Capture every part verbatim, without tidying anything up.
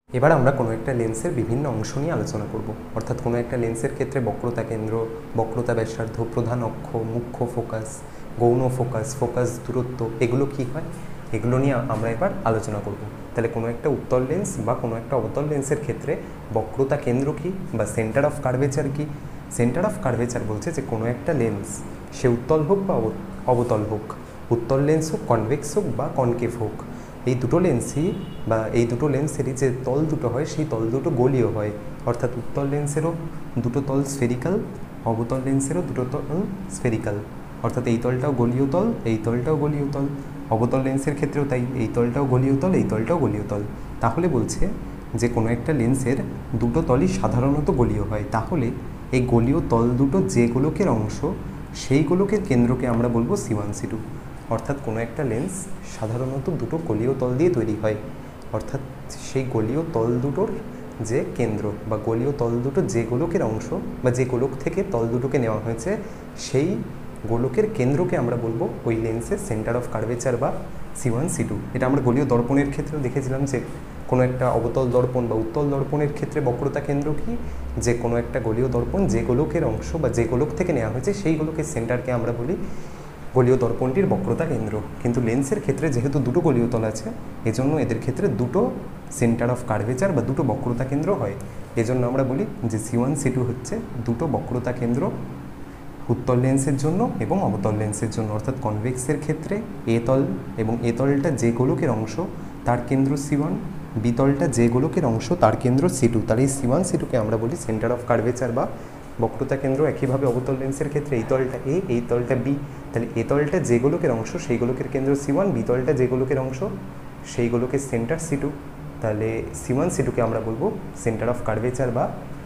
এবার আমরা কোনো একটা লেন্সের বিভিন্ন অংশ নিয়ে আলোচনা করব। অর্থাৎ কোনো একটা লেন্সের ক্ষেত্রে বক্রতা কেন্দ্র, বক্রতা ব্যাসার্ধ, প্রধান অক্ষ, মুখ্য ফোকাস, গৌণ ফোকাস, ফোকাস দূরত্ব, এগুলো কী হয়, এগুলো নিয়ে আমরা এবার আলোচনা করব। তাহলে কোনো একটা উত্তল লেন্স বা কোনো একটা অবতল লেন্সের ক্ষেত্রে বক্রতা কেন্দ্র কী বা সেন্টার অফ কার্ভেচার কী? সেন্টার অফ কার্ভেচার বলছে যে কোনো একটা লেন্স সে উত্তল হোক বা অবতল হোক, উত্তল লেন্স হোক, কনভেক্স হোক বা কনকেভ হোক, এই দুটো লেন্সই বা এই দুটো লেন্সেরই যে তল দুটো হয় সেই তল দুটো গোলীয় হয়। অর্থাৎ উত্তল লেন্সেরও দুটো তল স্ফেরিক্যাল, অবতল লেন্সেরও দুটো তল স্ফেরিক্যাল। অর্থাৎ এই তলটাও গলীয় তল, এই তলটাও গলীয় তল। অবতল লেন্সের ক্ষেত্রেও তাই, এই তলটাও গলীয় তল, এই তলটাও গলীয় তল। তাহলে বলছে যে কোনো একটা লেন্সের দুটো তলই সাধারণত গলীয় হয়। তাহলে এই গলীয় তল দুটো যে গোলকের অংশ সেই গোলকের কেন্দ্রকে আমরা বলবো সি ওয়ান সি টু। অর্থাৎ কোনো একটা লেন্স সাধারণত দুটো গলীয় তল দিয়ে তৈরি হয়। অর্থাৎ সেই গলীয় তল দুটোর যে কেন্দ্র বা গলীয় তল দুটো যে গোলকের অংশ বা যে গোলক থেকে তল দুটোকে নেওয়া হয়েছে সেই গোলকের কেন্দ্রকে আমরা বলবো ওই লেন্সের সেন্টার অফ কার্ভেচার বা সি ওয়ান সি টু। এটা আমরা গলীয় দর্পণের ক্ষেত্রেও দেখেছিলাম যে কোনো একটা অবতল দর্পণ বা উত্তল দর্পণের ক্ষেত্রে বক্রতা কেন্দ্র কি, যে কোনো একটা গলীয় দর্পণ যে গোলকের অংশ বা যে গোলক থেকে নেওয়া হয়েছে সেই গোলকের সেন্টারকে আমরা বলি গলীয় দর্পণটির বক্রতা কেন্দ্র। কিন্তু লেন্সের ক্ষেত্রে যেহেতু দুটো গলীয় তল আছে, এজন্য এদের ক্ষেত্রে দুটো সেন্টার অফ কার্ভেচার বা দুটো বক্রতা কেন্দ্র হয়। এজন্য আমরা বলি যে সি ওয়ান সি টু হচ্ছে দুটো বক্রতা কেন্দ্র উত্তল লেন্সের জন্য এবং অবতল লেন্সের জন্য। অর্থাৎ কনভেক্সের ক্ষেত্রে এ তল এবং এ তলটা যে গোলকের অংশ তার কেন্দ্র সি ওয়ান, বি তলটা যে গোলকের অংশ তার কেন্দ্র সি টু। তাহলে এই সি ওয়ান সি টুকে আমরা বলি সেন্টার অফ কার্ভেচার বা বক্রতা কেন্দ্র। একইভাবে অবতল লেন্সের ক্ষেত্রে এই তলটা এ, এই তলটা বি। তাহলে এ তলটা যে গোলকের অংশ সেই গোলকের কেন্দ্র সি ওয়ান, বি তলটা যে গোলকের অংশ সেই গোলকের সেন্টার সি টু। তাহলে সি ওয়ান সি টুকে আমরা বলবো সেন্টার অফ কার্ভেচার বা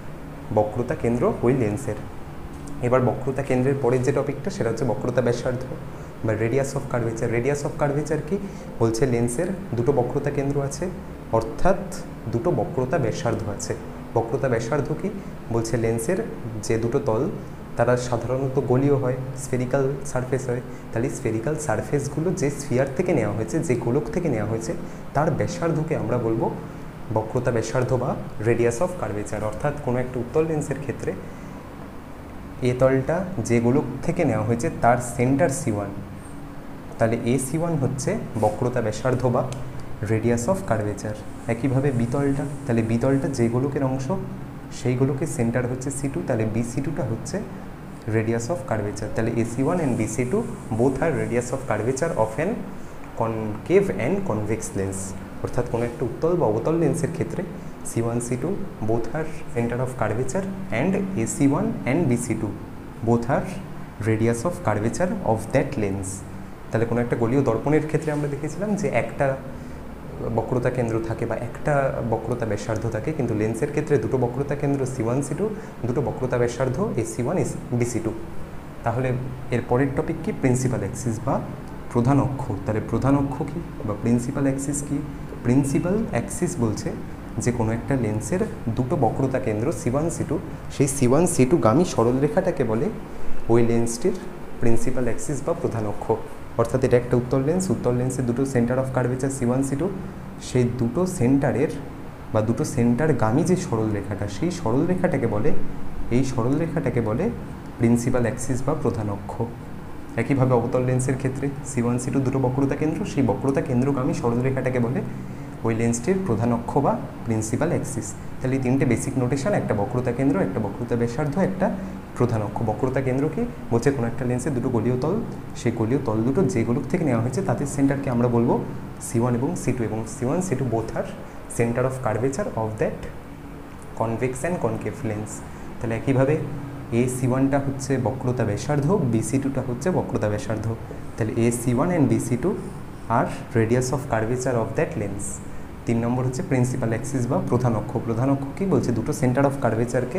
বক্রতা কেন্দ্র ওই লেন্সের। এবার বক্রতা কেন্দ্রের পরের যে টপিকটা সেটা হচ্ছে বক্রতা ব্যাসার্ধ বা radius of curvature. Radius of curvature কি বলছে? লেন্সের দুটো বক্রতা কেন্দ্র আছে, অর্থাৎ দুটো বক্রতা ব্যাসার্ধ আছে। বক্রতা ব্যাসার্ধ কি বলছে? লেন্সের যে দুটো তল তারা সাধারণত গলীয় হয়, স্ফেরিক্যাল সারফেস হয়। তাহলে স্ফেরিক্যাল সারফেসগুলো যে স্ফিয়ার থেকে নেওয়া হয়েছে, যে গোলক থেকে নেওয়া হয়েছে, তার ব্যাসার্ধকে আমরা বলবো বক্রতা ব্যাসার্ধ বা রেডিয়াস অফ কার্ভেচার। অর্থাৎ কোনো একটা উত্তল লেন্সের ক্ষেত্রে এ তলটা যে গোলক থেকে নেওয়া হয়েছে তার সেন্টার সি ওয়ান, তাহলে এ সি ওয়ান হচ্ছে বক্রতা ব্যাসার্ধ বা রেডিয়াস অফ কার্ভেচার। একইভাবে বিতলটা, তাহলে বিতলটা যে গোলকের অংশ সেই গোলকের সেন্টার হচ্ছে সি টু, তাহলে বি সি টুটা হচ্ছে রেডিয়াস অফ কার্ভেচার। তাহলে A C one and B C two both are radius of curvature of an concave and convex lens. অর্থাৎ কোনো একটা উত্তল বা অবতল লেন্সের ক্ষেত্রে C one C two both are center of curvature and A C one and B C two both are radius of curvature of that lens। তাহলে কোনো একটা গলীয় দর্পণের ক্ষেত্রে আমরা দেখেছিলাম যে একটা বক্রতা কেন্দ্র থাকে বা একটা বক্রতা ব্যাসার্ধ থাকে, কিন্তু লেন্সের ক্ষেত্রে দুটো বক্রতা কেন্দ্র সি ওয়ান সি টু, দুটো বক্রতা ব্যাসার্ধ A C one B C two. তাহলে এর পরের টপিক কি? প্রিন্সিপাল অ্যাক্সিস বা প্রধান অক্ষ। তাহলে প্রধান অক্ষ কি বা প্রিন্সিপাল অ্যাক্সিস কি? প্রিন্সিপাল অ্যাক্সিস বলছে যে কোনো একটা লেন্সের দুটো বক্রতা কেন্দ্র সি ওয়ান সি টু, সেই সি ওয়ান সি টু গামী সরলরেখাটাকে বলে ওই লেন্সটির প্রিন্সিপাল অ্যাক্সিস বা প্রধান অক্ষ। অর্থাৎ এটা একটা উত্তল লেন্স, উত্তল লেন্সের দুটো centre of curvature C one C two, সেই দুটো সেন্টারের বা দুটো সেন্টার গামী যে সরলরেখাটা সেই সরলরেখাটাকে বলে এই সরলরেখাটাকে বলে প্রিন্সিপাল অ্যাক্সিস বা প্রধান অক্ষ। একইভাবে অবতল লেন্সের ক্ষেত্রে সি ওয়ান সি টু দুটো বক্রতা কেন্দ্র, সেই বক্রতা কেন্দ্রগামী সরলরেখাটাকে বলে ওই লেন্সটির প্রধান অক্ষ বা প্রিন্সিপাল অ্যাক্সিস। তাহলে এই তিনটে বেসিক নোটেশন, একটা বক্রতা কেন্দ্র, একটা বক্রতা ব্যাসার্ধ, একটা প্রধান অক্ষ। বক্রতা কেন্দ্র কি বলছে? কোনো একটা লেন্সের দুটো গলীয় তল, সেই গলীয় তল দুটো যে গোলক থেকে নেওয়া হয়েছে তাদের সেন্টারকে আমরা বলবো সি ওয়ান এবং সি টু, এবং C one C two both are centre of curvature of that convex and concave lens. তাহলে একইভাবে এ সি ওয়ানটা হচ্ছে বক্রতা ব্যাসার্ধ, বি সি টুটা হচ্ছে বক্রতা ব্যাসার্ধ। তাহলে A C one and B C two are radius of curvature of that lens. তিন নম্বর হচ্ছে প্রিন্সিপাল অ্যাক্সিস বা প্রধান অক্ষ। প্রধান অক্ষ কি বলছে? দুটো সেন্টার অফ কার্ভেচারকে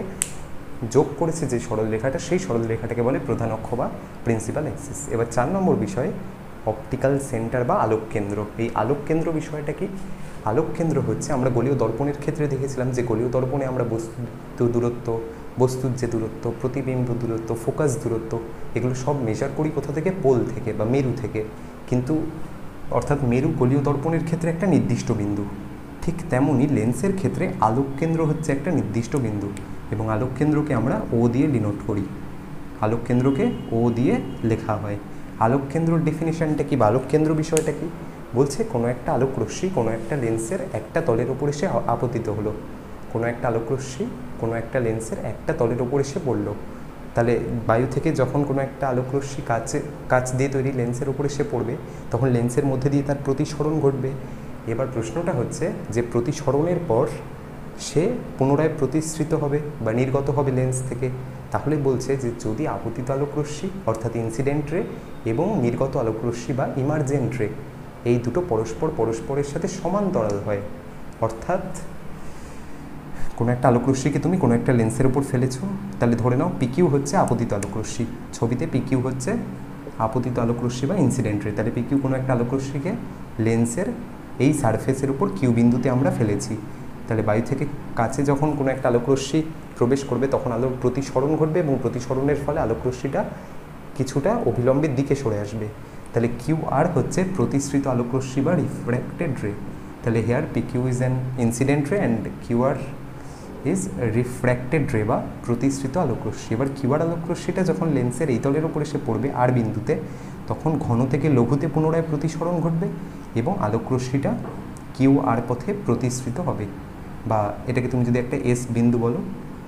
যোগ করেছে যে সরলরেখাটা, সেই সরলরেখাটাকে বলে প্রধান অক্ষ বা প্রিন্সিপাল অ্যাক্সিস। এবার চার নম্বর বিষয় অপটিক্যাল সেন্টার বা আলোক কেন্দ্র। এই আলোক কেন্দ্র বিষয়টা কি? আলোক কেন্দ্র হচ্ছে, আমরা গলীয় দর্পণের ক্ষেত্রে দেখেছিলাম যে গলীয় দর্পণে আমরা বস্তু দূরত্ব, বস্তুর যে দূরত্ব, প্রতিবিম্ব দূরত্ব, ফোকাস দূরত্ব, এগুলো সব মেজার করি কোথা থেকে? পোল থেকে বা মেরু থেকে। কিন্তু অর্থাৎ মেরু গলীয় দর্পণের ক্ষেত্রে একটা নির্দিষ্ট বিন্দু, ঠিক তেমনই লেন্সের ক্ষেত্রে আলোক কেন্দ্র হচ্ছে একটা নির্দিষ্ট বিন্দু এবং আলোক কেন্দ্রকে আমরা ও দিয়ে ডিনোট করি। আলোক কেন্দ্রকে ও দিয়ে লেখা হয়। আলোক কেন্দ্রর ডেফিনিশনটা কি বা আলোক কেন্দ্র বিষয়টা কি? বলছে কোনো একটা আলোক রশ্মি কোনো একটা লেন্সের একটা তলের ওপর এসে আপতিত হলো। কোনো একটা আলোক রশ্মি কোনো একটা লেন্সের একটা তলের ওপর এসে পড়লো। তাহলে বায়ু থেকে যখন কোনো একটা আলোক রশ্মি কাচে কাচ দিয়ে তৈরি লেন্সের ওপর এসে পড়বে তখন লেন্সের মধ্যে দিয়ে তার প্রতিসরণ ঘটবে। এবার প্রশ্নটা হচ্ছে যে প্রতিসরণের পর সে পুনরায় প্রতিসৃত হবে বা নির্গত হবে লেন্স থেকে। তাহলে বলছে যে যদি আপতিত আলোক রশ্মি অর্থাৎ ইনসিডেন্ট রে এবং নির্গত আলোক রশ্মি বা ইমার্জেন্ট রে এই দুটো পরস্পর পরস্পরের সাথে সমান্তরাল হয়, অর্থাৎ কোনো একটা আলোক রশ্মিকে তুমি কোনো একটা লেন্সের উপর ফেলেছো, তাহলে ধরে নাও পিকিউ হচ্ছে আপতিত আলোক রশ্মি, ছবিতে পিকিউ হচ্ছে আপতিত আলোক রশ্মি বা ইনসিডেন্ট রে। তাহলে পিকিউ কোনো একটা আলোক রশ্মিকে লেন্সের এই সারফেসের উপর কিউ বিন্দুতে আমরা ফেলেছি। তাহলে বায়ু থেকে কাছে যখন কোনো একটা আলোক রশ্মি প্রবেশ করবে তখন আলোর প্রতিসরণ ঘটবে এবং প্রতিসরণের ফলে আলোক রশ্মিটা কিছুটা অবিলম্বের দিকে সরে আসবে। তাহলে কিউ আর হচ্ছে প্রতিসৃত আলোক রশ্মি বা রিফ্র্যাক্টেড রে। তাহলে here P Q is an incident ray and Q R is refracted ray বা প্রতিসৃত আলোক রশ্মি। এবার কিউ আর আলোক রশ্মিটা যখন লেন্সের এই তলের উপর এসে পড়বে আর বিন্দুতে তখন ঘন থেকে লঘুতে পুনরায় প্রতিসরণ ঘটবে এবং আলোক রশ্মিটা কিউ আর পথে প্রতিসৃত হবে। বা এটাকে তুমি যদি একটা এস বিন্দু বলো,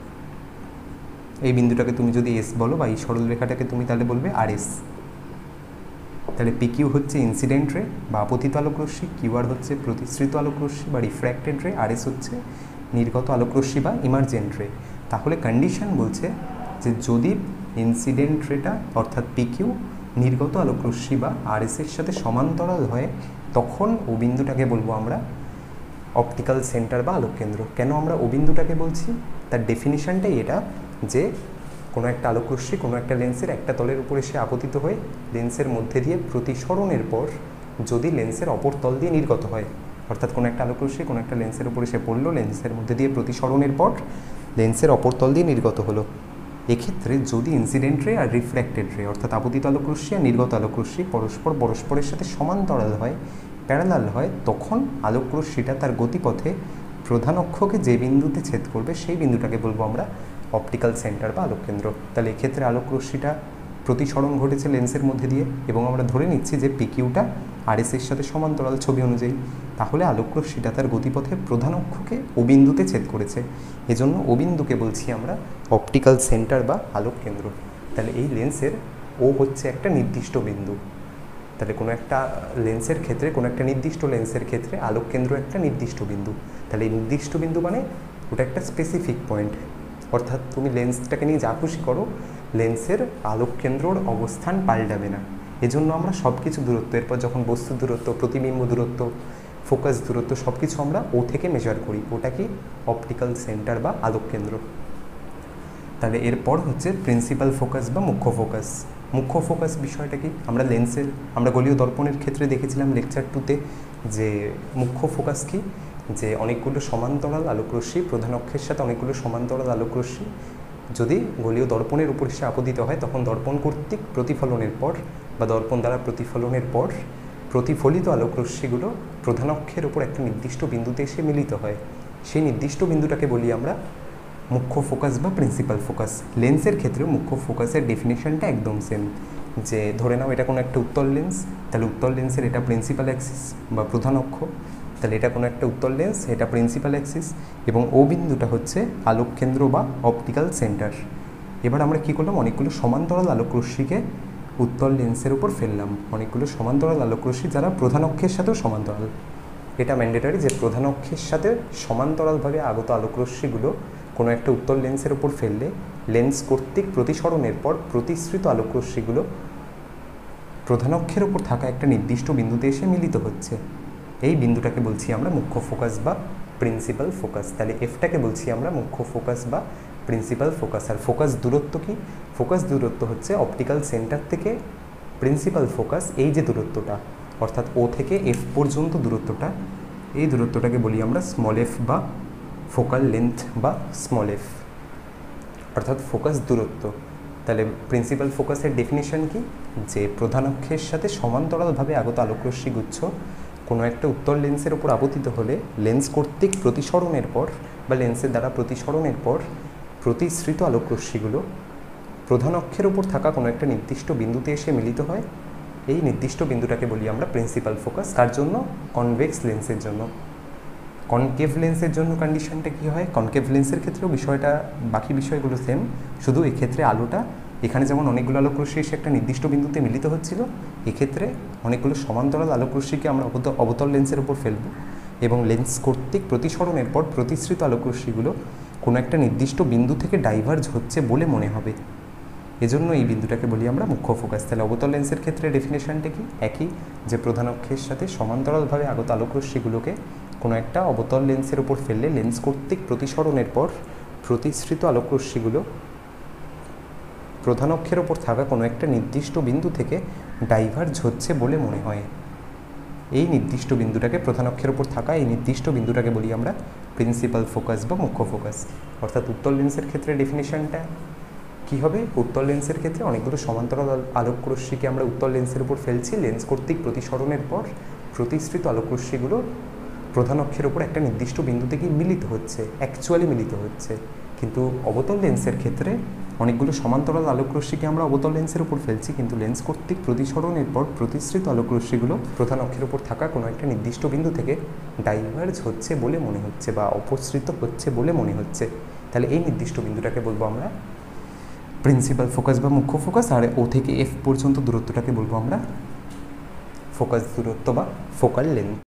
এই বিন্দুটাকে তুমি যদি এস বলো বা এই সরল রেখাটাকে তুমি তাহলে বলবে আর এস। তাহলে পিকিউ হচ্ছে ইনসিডেন্ট রে বা আপতিত আলোক রশ্মি, কিউ আর হচ্ছে প্রতিসৃত আলোক রশ্মি বা রিফ্র্যাক্টেড রে, আর এস হচ্ছে নির্গত আলোক রশ্মি বা ইমার্জেন্ট রে। তাহলে কন্ডিশন বলছে যে যদি ইনসিডেন্ট রেটা অর্থাৎ পিকিউ নির্গত আলোক রশ্মি বা আর এস এর সাথে সমান্তরাল হয় তখন ও বিন্দুটাকে বলবো আমরা অপটিক্যাল সেন্টার বা আলোক কেন্দ্র। কেন আমরা ও বিন্দুটাকে বলছি? তার ডেফিনিশনটাই এটা যে কোনো একটা আলোক রশ্মি কোনো একটা লেন্সের একটা তলের উপর এসে আপতিত হয়ে লেন্সের মধ্যে দিয়ে প্রতিসরণের পর যদি লেন্সের অপর তল দিয়ে নির্গত হয়, অর্থাৎ কোনো একটা আলোক রশ্মি কোনো একটা লেন্সের উপর এসে পড়লো, লেন্সের মধ্যে দিয়ে প্রতিসরণের পর লেন্সের অপর তল দিয়ে নির্গত হলো। এক্ষেত্রে যদি ইনসিডেন্ট রে আর রিফ্র্যাক্টেড রে অর্থাৎ আপতিত আলোক রশ্মি আর নির্গত আলোক রশ্মি পরস্পর পরস্পরের সাথে সমান্তরাল হয়, প্যারালাল হয়, তখন আলোক রশ্মিটা তার গতিপথে প্রধান অক্ষকে যে বিন্দুতে ছেদ করবে সেই বিন্দুটাকে বলবো আমরা অপটিক্যাল সেন্টার বা আলোক কেন্দ্র। তাহলে এক্ষেত্রে আলোক রশ্মিটা প্রতিসরণ ঘটেছে লেন্সের মধ্যে দিয়ে এবং আমরা ধরে নিচ্ছি যে পিকিউটা আর এস এর সাথে সমান্তরাল ছবি অনুযায়ী। তাহলে আলোক রশ্মিটা তার গতিপথে প্রধান অক্ষকে ও বিন্দুতে ছেদ করেছে, এজন্য ও বিন্দুকে বলছি আমরা অপটিক্যাল সেন্টার বা আলোক কেন্দ্র। তাহলে এই লেন্সের ও হচ্ছে একটা নির্দিষ্ট বিন্দু। তাহলে কোনো একটা লেন্সের ক্ষেত্রে কোনো একটা নির্দিষ্ট লেন্সের ক্ষেত্রে আলোক কেন্দ্র একটা নির্দিষ্ট বিন্দু। তাহলে এই নির্দিষ্ট বিন্দু মানে ওটা একটা স্পেসিফিক পয়েন্ট, অর্থাৎ তুমি লেন্সটাকে নিয়ে যা খুশি করো লেন্সের আলোক কেন্দ্রর অবস্থান পাল্টাবে না। এজন্য আমরা সব কিছু দূরত্ব, এরপর যখন বস্তু দূরত্ব, প্রতিবিম্ব দূরত্ব, ফোকাস দূরত্ব সব কিছু আমরা ও থেকে মেজার করি, ওটা কি অপটিক্যাল সেন্টার বা আলোক কেন্দ্র। তাহলে এরপর হচ্ছে প্রিন্সিপাল ফোকাস বা মুখ্য ফোকাস। মুখ্য ফোকাস বিষয়টা কি? আমরা লেন্সের আমরা গলীয় দর্পণের ক্ষেত্রে দেখেছিলাম লেকচার টুতে যে মুখ্য ফোকাস কি, যে অনেকগুলো সমান্তরাল আলোক রশ্মি প্রধান অক্ষের সাথে অনেকগুলো সমান্তরাল আলোক রশ্মি যদি গলীয় দর্পণের উপর এসে আপতিত হয় তখন দর্পণ কর্তৃক প্রতিফলনের পর বা দর্পণ দ্বারা প্রতিফলনের পর প্রতিফলিত আলোক রশ্মিগুলো প্রধান অক্ষের উপর একটা নির্দিষ্ট বিন্দুতে এসে মিলিত হয়। সেই নির্দিষ্ট বিন্দুটাকে বলি আমরা মুখ্য ফোকাস বা প্রিন্সিপাল ফোকাস। লেন্সের ক্ষেত্রে মুখ্য ফোকাসের ডেফিনেশনটা একদম সেম, যে ধরে নাও এটা কোনো একটা উত্তল লেন্স, তাহলে উত্তল লেন্সের এটা প্রিন্সিপাল অ্যাক্সিস বা প্রধান অক্ষ, তাহলে এটা কোনো একটা উত্তল লেন্স, এটা প্রিন্সিপাল অ্যাক্সিস এবং ও বিন্দুটা হচ্ছে আলোক কেন্দ্র বা অপটিক্যাল সেন্টার। এবার আমরা কী করলাম, অনেকগুলো সমান্তরাল আলোক রশ্মিকে উত্তল লেন্সের উপর ফেললাম, অনেকগুলো সমান্তরাল আলোক রশ্মি যারা প্রধান অক্ষের সাথেও সমান্তরাল। এটা ম্যান্ডেটরি যে প্রধান অক্ষের সাথে সমান্তরালভাবে আগত আলোক রশ্মিগুলো কোনো একটা উত্তল লেন্সের উপর ফেললে লেন্স কর্তৃক প্রতিসরণের পর প্রতিসৃত আলোক রশ্মিগুলো প্রধান অক্ষের উপর থাকা একটা নির্দিষ্ট বিন্দুতে এসে মিলিত হচ্ছে। এই বিন্দুটাকে বলছি আমরা মুখ্য ফোকাস বা প্রিন্সিপাল ফোকাস। তাহলে এফটাকে বলছি আমরা মুখ্য ফোকাস বা প্রিন্সিপাল ফোকাস। আর ফোকাস দূরত্ব কি? ফোকাস দূরত্ব হচ্ছে অপটিক্যাল সেন্টার থেকে প্রিন্সিপাল ফোকাস এই যে দূরত্বটা, অর্থাৎ ও থেকে এফ পর্যন্ত দূরত্বটা, এই দূরত্বটাকে বলি আমরা স্মল এফ বা ফোকাল লেন্থ বা স্মল এফ, অর্থাৎ ফোকাস দূরত্ব। তাহলে প্রিন্সিপাল ফোকাসের ডেফিনিশন কি? যে প্রধান অক্ষের সাথে সমান্তরালভাবে আগত আলোকরশ্মি গুচ্ছ কোনো একটা উত্তল লেন্সের ওপর আপতিত হলে লেন্স কর্তৃক প্রতিসরণের পর বা লেন্সের দ্বারা প্রতিসরণের পর প্রতিসৃত আলোকরশ্মিগুলো প্রধান অক্ষের ওপর থাকা কোনো একটা নির্দিষ্ট বিন্দুতে এসে মিলিত হয়। এই নির্দিষ্ট বিন্দুটাকে বলি আমরা প্রিন্সিপাল ফোকাস। তার জন্য কনভেক্স লেন্সের জন্য। কনকেভ লেন্সের জন্য কন্ডিশনটা কী হয়? কনকেভ লেন্সের ক্ষেত্রেও বিষয়টা বাকি বিষয়গুলো সেম, শুধু এক্ষেত্রে আলোটা এখানে যেমন অনেকগুলো আলোকরশ্মি এসে একটা নির্দিষ্ট বিন্দুতে মিলিত হচ্ছিল, এক্ষেত্রে অনেকগুলো সমান্তরাল আলোকরশ্মিকে আমরা অবতল লেন্সের উপর ফেলব এবং লেন্স কর্তৃক প্রতিসরণের পর প্রতিসৃত আলোকরশ্মিগুলো কোনো একটা নির্দিষ্ট বিন্দু থেকে ডাইভার্জ হচ্ছে বলে মনে হবে। এজন্য এই বিন্দুটাকে বলি আমরা মুখ্য ফোকাস। তাহলে অবতল লেন্সের ক্ষেত্রে ডেফিনেশনটা কি? একই, যে প্রধান অক্ষের সাথে সমান্তরালভাবে আগত আলোকরশ্মিগুলোকে কোনো একটা অবতল লেন্সের উপর ফেললে লেন্স কর্তৃক প্রতিসরণের পর প্রতিসৃত আলোকরশ্মিগুলো প্রধান অক্ষের ওপর থাকা কোনো একটা নির্দিষ্ট বিন্দু থেকে ডাইভার্জ হচ্ছে বলে মনে হয়। এই নির্দিষ্ট বিন্দুটাকে প্রধান অক্ষের ওপর থাকা এই নির্দিষ্ট বিন্দুটাকে বলি আমরা প্রিন্সিপাল ফোকাস বা মুখ্য ফোকাস। অর্থাৎ উত্তল লেন্সের ক্ষেত্রে ডেফিনেশনটা কী হবে? উত্তল লেন্সের ক্ষেত্রে অনেকগুলো সমান্তরাল আলোকরশ্মিকে আমরা উত্তল লেন্সের উপর ফেলছি, লেন্স কর্তৃক প্রতিসরণের পর প্রতিসৃত আলোকরশ্মিগুলো প্রধান অক্ষের ওপর একটা নির্দিষ্ট বিন্দুতে গিয়ে মিলিত হচ্ছে, অ্যাকচুয়ালি মিলিত হচ্ছে। কিন্তু অবতল লেন্সের ক্ষেত্রে অনেকগুলো সমান্তরাল আলোকরশ্মিকে আমরা অবতল লেন্সের উপর ফেলছি, কিন্তু লেন্স কর্তৃক প্রতিসরণের পর প্রতিসৃত আলোকরশ্মিগুলো প্রধান অক্ষের উপর থাকা কোনো একটা নির্দিষ্ট বিন্দু থেকে ডাইভার্জ হচ্ছে বলে মনে হচ্ছে বা অপসৃত হচ্ছে বলে মনে হচ্ছে। তাহলে এই নির্দিষ্ট বিন্দুটাকে বলবো আমরা প্রিন্সিপাল ফোকাস বা মুখ্য ফোকাস। আর ও থেকে এফ পর্যন্ত দূরত্বটাকে বলবো আমরা ফোকাস দূরত্ব বা ফোকাল লেন্থ।